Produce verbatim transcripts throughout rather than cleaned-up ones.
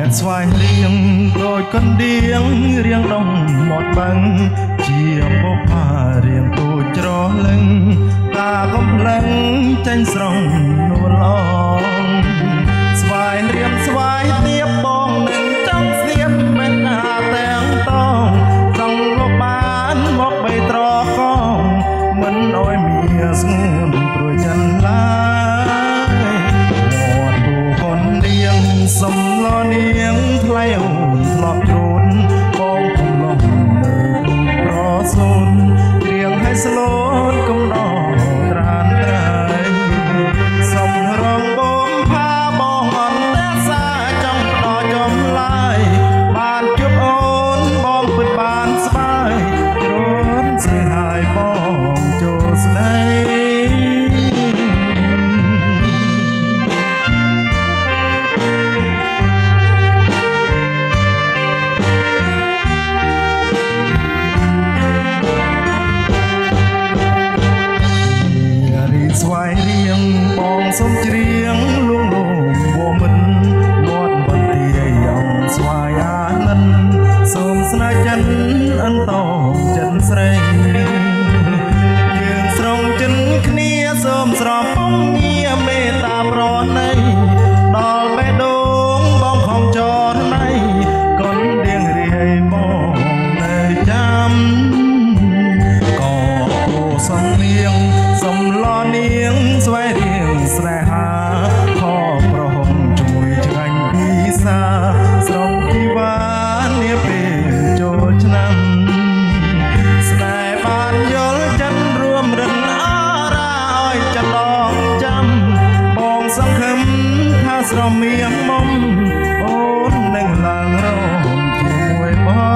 ស្វាយរៀងដូចកណ្ដៀងរៀងដងមាត់បឹងជាបុប្ផារៀងទូចច្រលឹងតាកំភ្លឹងចេញស្រង់នួលអងស្វាយរៀងស្វាយទៀបបងនឹងចង់ស្ទាបបេះណាទាំងតងចង់លបបានមកបីត្រកងមិនអោយមានស្ងួនព្រួយចិនឡើយមាត់ទូកណ្ដៀងសំឡនាងថ្លៃអូនធ្លាប់ជ្រូនបងកំឡុងនៅប្រសូនរៀងឲ្យស្លូតកំដរត្រានត្រៃសំរងបងផាបងអន់តែសាចង់ផ្ដោចំឡាយបានជួបអូនបងពិតបានស្បាយជ្រូនស្រីហើយបងចូលស្ដីស្វាយរៀងបងសុំច្រៀងលួងលោមវមិនមាត់បន្ទាយអង្គស្វាយអានិនសូមស្នេហ៍ចិនអន្តោចិនស្រីយើងស្រងចិនគ្នាសូមស្រពំងារមេត្តាប្រណីដល់បេះដូងបងខំចរណៃកូនដៀងរាយបងនៅចាំក៏គោសំនៀងសំឡនាងស្វែងរៀងស្រែហាខប្រហុំជួយឆ្ងាញ់ពីសាស្រងជីវ៉ានាពេលចូលឆ្នាំស្នេហ៍បានយល់ចិត្តរួមរិនអរាឲ្យចិត្តឡងចាំបងសង្ឃឹមថាស្រមៀងមុំអូននឹងឡើងរោមជាមួយបង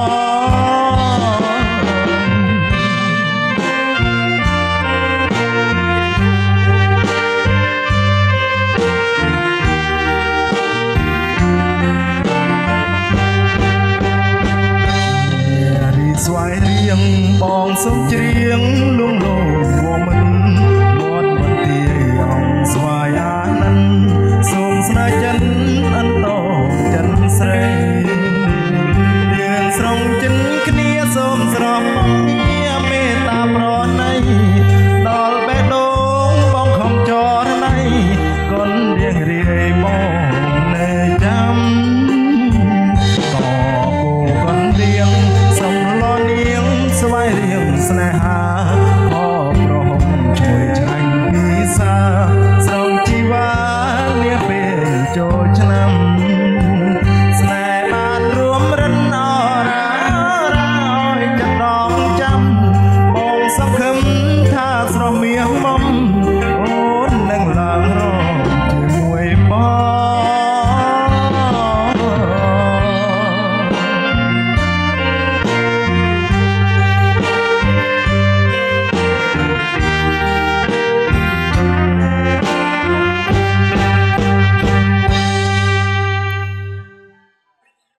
ស្វាយរៀងបងសុំច្រៀងលួងលោមវមិនមាត់បន្ទាយអង្គស្វាយអានិនសូមស្នេហ៍ចិនអន្តោចិនស្រីយើងស្រងចិនគ្នាសូមស្រពងារមេត្តាប្រណីដល់បេះដូងបងខំចរណៃកូនរៀងរាយបងនៅចាំក៏គោកណ្ដៀងសំឡនាងស្វាយរៀងស្នេហា